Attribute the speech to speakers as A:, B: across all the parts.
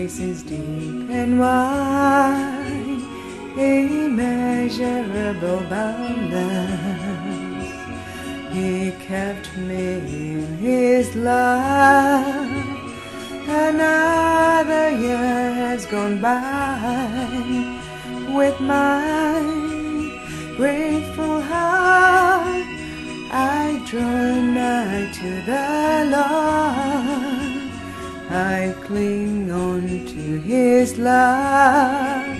A: grace is deep and wide, immeasurable, boundless. He kept me in His love. Another year has gone by. With my grateful heart, I draw nigh to the Lord. I cling on to His love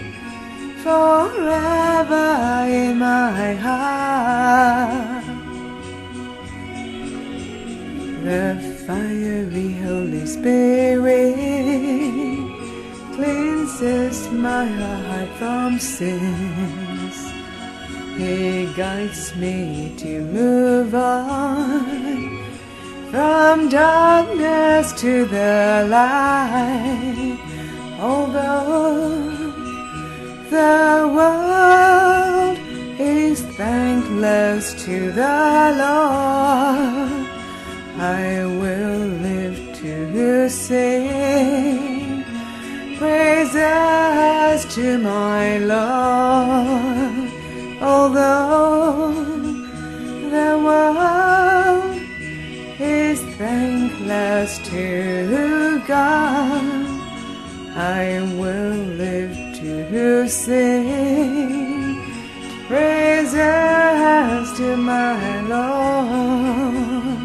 A: forever in my heart. The fiery Holy Spirit cleanses my heart from sins. He guides me to move on from darkness to the light. Although the world is thankless to the Lord, I will live to sing praises to my Lord. Although the world is thankless to God, I will live to sing praises to my Lord.